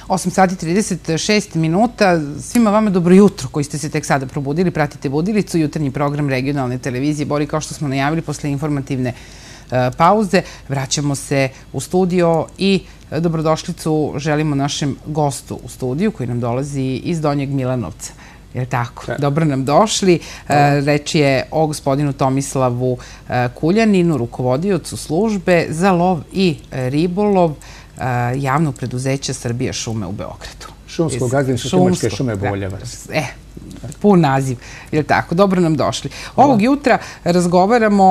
8 sati 36 minuta. Svima vama dobro jutro koji ste se tek sada probudili. Pratite Budilicu, jutarnji program regionalne televizije Bori, kao što smo najavili posle informativne pauze. Vraćamo se u studio i dobrodošlicu želimo našem gostu u studiju koji nam dolazi iz Donjeg Milanovca. Je tako? Dobro nam došli. Reč je o gospodinu Tomislavu Kuljaninu, rukovodiocu službe za lov i ribolov javnog preduzeća Srbija šume u Beogradu. Šumskog gazdinstva Timočke šume Boljevac. Pun naziv, je tako? Dobro nam došli. Ovog jutra razgovaramo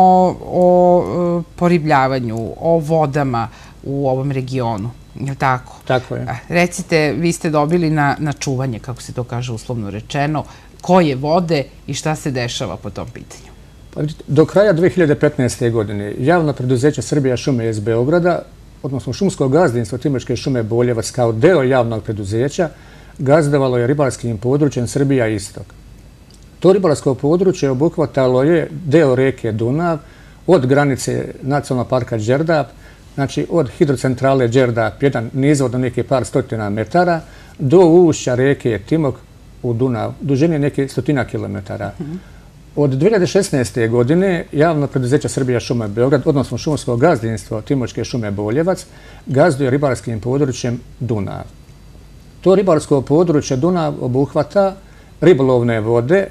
o poribljavanju, o vodama u ovom regionu. Je tako? Tako je. Recite, vi ste dobili na čuvanje, kako se to kaže uslovno rečeno, koje vode i šta se dešava po tom pitanju? Do kraja 2015. godine javno preduzeće Srbija šume iz Beograda, odnosno šumsko gazdinstvo Timočke šume Boljevac kao deo javnog preduzeća, gazdovalo je ribarskim područjem Srbija Istok. To ribarsko područje obuhvatalo je deo reke Dunav od granice nacionalnog parka Đerdap, znači od hidrocentrale Đerdap, jedan nizvod do neke par stotina metara, do ušća reke Timok u Dunav, dužine neke stotina kilometara. Od 2016. godine javno preduzeće Srbija šume Beograd, odnosno šumsko gazdinstvo Timočke šume Boljevac, gazduje ribarskim područjem Dunav. To ribarsko područje Dunav obuhvata ribolovne vode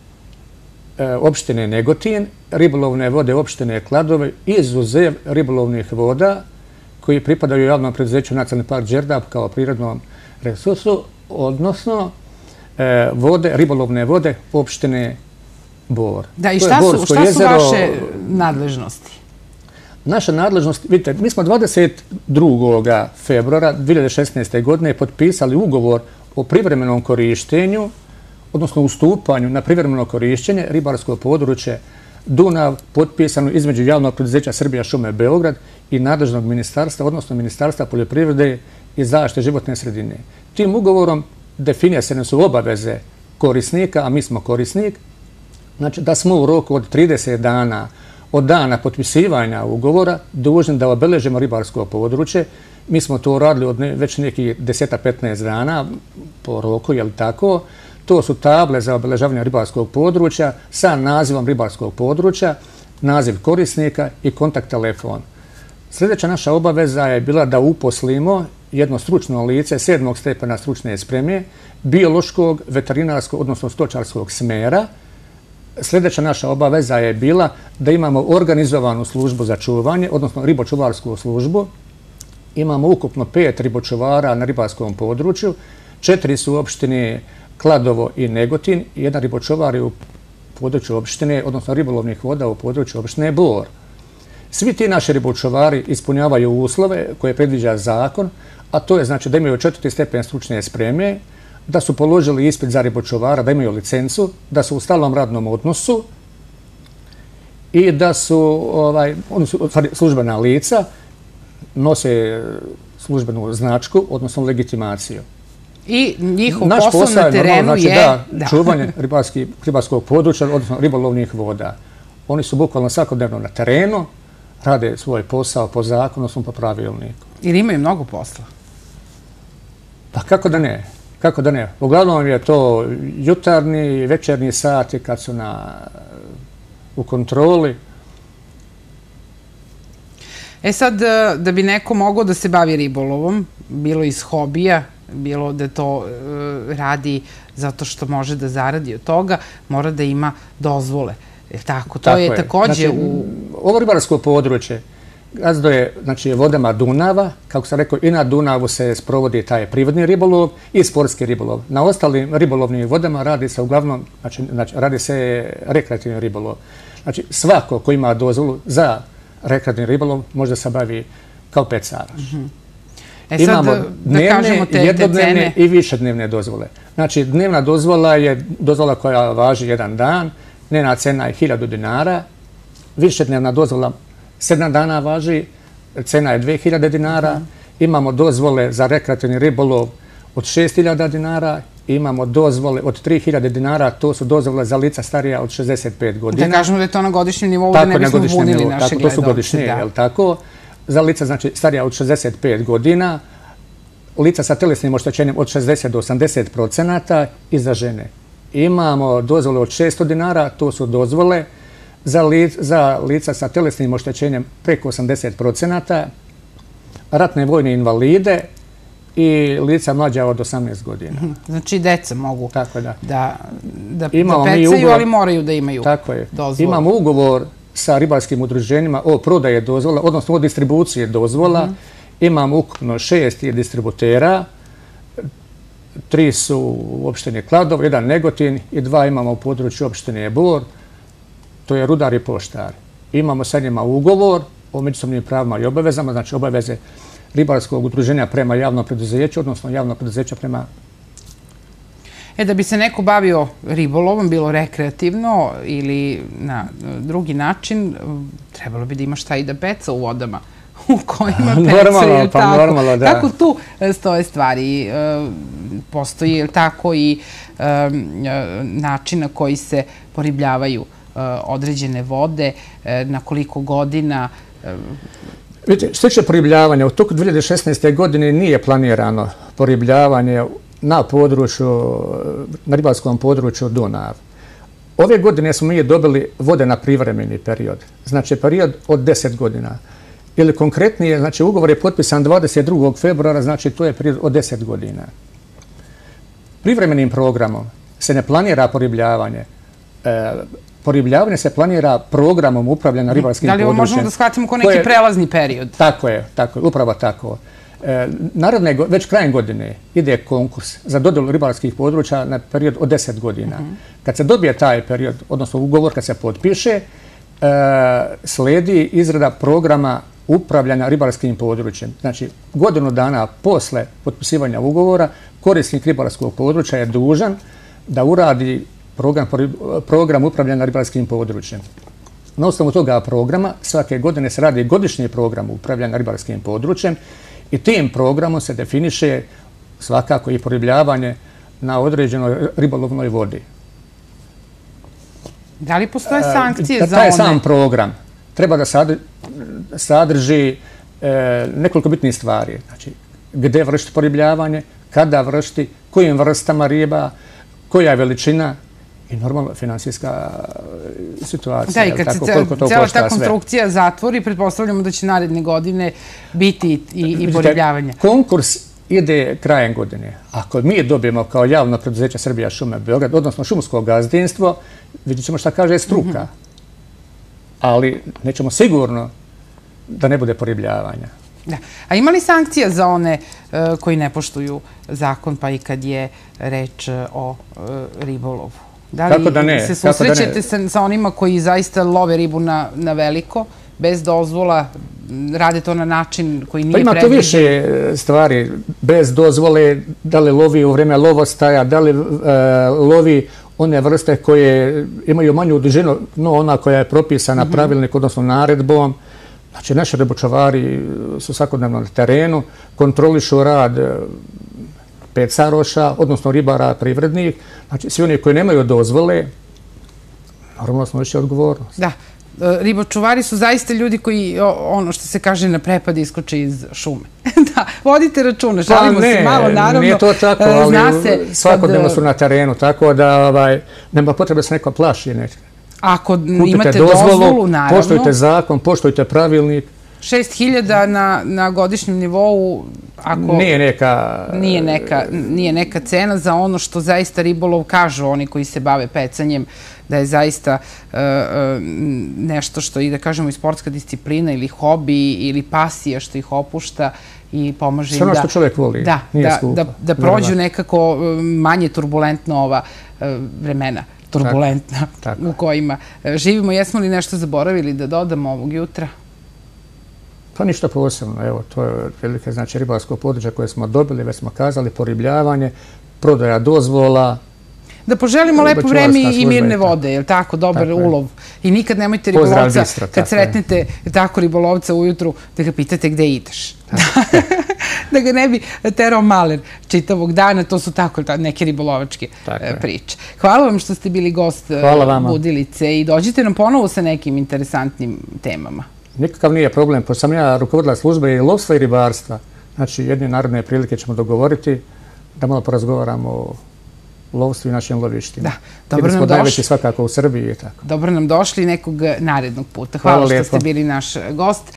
opštine Negotin, ribolovne vode opštine Kladovo, izuzev ribolovnih voda koji pripadaju javnom preduzeću Nacionalni park Đerdap kao prirodnom resursu, odnosno ribolovne vode opštine Bor. Da, i šta su vaše nadležnosti? Naša nadležnost, vidite, mi smo 22. februara 2016. godine potpisali ugovor o privremenom korištenju, odnosno ustupanju na privremeno korištenje ribarskog područja Dunav, potpisano između javnog preduzeća Srbija šume Beograd i nadležnog ministarstva, odnosno Ministarstva poljoprivrede i zaštite životne sredine. Tim ugovorom definisane su obaveze korisnika, a mi smo korisnik, znači da smo u roku od 30 dana od dana potpisivanja ugovora dužni da obeležimo ribarsko područje. Mi smo to radili od već nekih 10-15 dana po roku, je li tako? To su table za obeležavanje ribarskog područja sa nazivom ribarskog područja, naziv korisnika i kontakt telefon. Sljedeća naša obaveza je bila da uposlimo jedno stručno lice 7. stepena stručne spreme, biološkog, veterinarskog, odnosno stočarskog smera. Sljedeća naša obaveza je bila da imamo organizovanu službu za čuvanje, odnosno ribočuvarsku službu. Imamo ukupno 5 ribočuvara na ribarskom području, 4 su opštine Kladovo i Negotin, i jedan ribočuvar je u području opštine, odnosno ribolovnih voda u području opštine Bor. Svi ti naši ribočuvari ispunjavaju uslove koje predviđa zakon, a to je znači da imaju 4. stepen stručne spreme, da su položili ispit za ribočuvara, da imaju licencu, da su u stalnom radnom odnosu i da su službena lica, nose službenu značku, odnosno legitimaciju. I njihov posao na terenu je čuvanje ribarskog područja, odnosno ribolovnih voda. Oni su bukvalno svakodnevno na terenu, rade svoj posao po zakonu, odnosno po pravilniku. Ili imaju mnogo posla? Pa kako da ne? Kako da ne? Uglavnom je to jutarnji i večernji sati kad su u kontroli. Sad, da bi neko mogao da se bavi ribolovom, bilo iz hobija, bilo da to radi zato što može da zaradi od toga, mora da ima dozvole. Tako, to je također u... Ovo ribarsko područje gazduje vodama Dunava, kako sam rekao, i na Dunavu se sprovodi taj prirodni ribolov i sportski ribolov. Na ostalim ribolovnim vodama radi se uglavnom, radi se rekreativni ribolov. Znači, svako ko ima dozvolu za rekreativni ribolov može da se bavi kao pecaraš. Imamo dnevne, jednodnevne i višednevne dozvole. Znači, dnevna dozvola je dozvola koja važi 1 dan, njena cena je 1000 dinara, višednevna dozvola 7 dana važi, cena je 2000 dinara, imamo dozvole za rekreativni ribolov od 6000 dinara, imamo dozvole od 3000 dinara, to su dozvole za lica starija od 65 godina. Da kažemo da je to na godišnjem nivou, da ne bismo bunili naše gledalce. To su godišnje, je li tako? Za lica, znači, starija od 65 godina, lica sa tjelesnim oštećenjem od 60 do 80% i za žene. Imamo dozvole od 600 dinara, to su dozvole za lica sa tjelesnim oštećenjem preko 80%, ratne vojne invalide i lica mlađa od 18 godina. Znači, deca mogu da pecaju, ali moraju da imaju dozvolu. Imamo ugovor sa ribarskim udruženjima o prodaje dozvola, odnosno o distribucije dozvola. Imamo ukupno 6 distributera, 3 su u opštini Kladov, 1 Negotin i 2 imamo u području opštine Bor, to je rudar i poštar. Imamo sa njima ugovor o međusobnim pravima i obavezama, znači obaveze ribarskog udruženja prema javnom preduzeću, odnosno javno preduzeća prema... Da bi se neko bavio ribolovom, bilo rekreativno ili na drugi način, trebalo bi da ima šta i da peca u vodama u kojima pecaju. Normalno, da. Kako tu stoje stvari? Postoji, je li tako, i način na koji se poribljavaju određene vode, na koliko godina? Vidite, što tiče poribljavanja, u toku 2016. godine nije planirano poribljavanje na ribarskom području Dunav. Ove godine smo mi dobili vode na privremeni period, znači period od 10 godina. Ili konkretnije, znači ugovor je potpisan 22. februara, znači to je period od 10 godina. Privremenim programom se ne planira poribljavanje. Poribljavanje se planira programom upravljanja ribarskim područjem. Da li ovo možemo da shvatimo kao neki prelazni period? Tako je, upravo tako. Već krajem godine ide konkurs za dodjelu ribarskih područja na period od 10 godina. Kad se dobije taj period, odnosno ugovor kad se potpiše, sledi izrada programa upravljanja ribarskim područjem. Znači, godinu dana posle potpisivanja ugovora, korisnik ribarskog područja je dužan da uradi program upravljanja ribarskim područjem. Na osnovu toga programa svake godine se radi godišnji program upravljanja ribarskim područjem i tim programom se definiše svakako i poribljavanje na određenoj ribolovnoj vodi. Da li postoje sankcije za one? Taj sam program treba da sadrži nekoliko bitnih stvari. Znači, gde vršiti poribljavanje, kada vršiti, kojim vrstama riba, koja je veličina i normalno finansijska situacija. Da, i kad se cijela ta konstrukcija zatvori, pretpostavljamo da će naredne godine biti i poribljavanje. Konkurs ide krajem godine. Ako mi dobijemo kao javno preduzeće Srbija šume Beograd, odnosno šumsko gazdinstvo, vidjet ćemo šta kaže struka. Ali nećemo sigurno da ne bude poribljavanja. A ima li sankcija za one koji ne poštuju zakon, pa i kad je reč o ribolovu? Da li se susrećete sa onima koji zaista love ribu na veliko, bez dozvola, rade to na način koji nije predviđen? Pa ima to više stvari, bez dozvole, da li lovi u vreme lovostaja, da li lovi one vrste koje imaju manju dužinu, no ona koja je propisana pravilnik, odnosno naredbom. Znači, naši ribočuvari su svakodnevno na terenu, kontrolišu rad pecaroša, odnosno ribara privrednih. Znači, svi oni koji nemaju dozvole, normalno snose odgovornost. Da, ribočuvari su zaista ljudi koji, ono što se kaže, na prepad iskoče iz šume. Da, vodite računa, šalimo se malo, naravno. Nije to tako, ali svakodnevno su na terenu, tako da nema potrebe da se neko plaši. Ako imate dozvolu, naravno. Poštujte zakon, poštujte pravilnik. 6.000 na godišnjem nivou, ako... Nije neka cena za ono što zaista ribolov kažu oni koji se bave pecanjem, da je zaista nešto što i da kažemo i sportska disciplina ili hobi ili pasija što ih opušta i pomaže im sve ono što čovjek voli. Da prođu nekako manje turbulentno ova vremena. Turbulentna u kojima živimo. Jesmo li nešto zaboravili da dodamo ovog jutra? Pa ništa posebno. Evo, to je velike, znači, ribarsko područje koje smo dobili, već smo kazali, poribljavanje, prodaja dozvola. Da poželimo lepo vreme i mirne vode, je li tako? Dobar ulov. I nikad nemojte ribolovca, kad sretnete tako ribolovca ujutru, da ga pitate gde ideš. Da ga ne bi terao maler čitavog dana, to su tako neke ribolovačke priče. Hvala vam što ste bili gost Budilice i dođite nam ponovo sa nekim interesantnim temama. Nikakav nije problem, pošto sam ja rukovodila službe i lovstva i ribarstva. Znači, jedne narodne prilike ćemo dogovoriti da malo porazgovaramo o lovstvu i našim lovištima. Da, dobro nam došli. Najveći došli. svakako u Srbiji i tako. Dobro nam došli nekog narednog puta. Hvala što ste bili naš gost.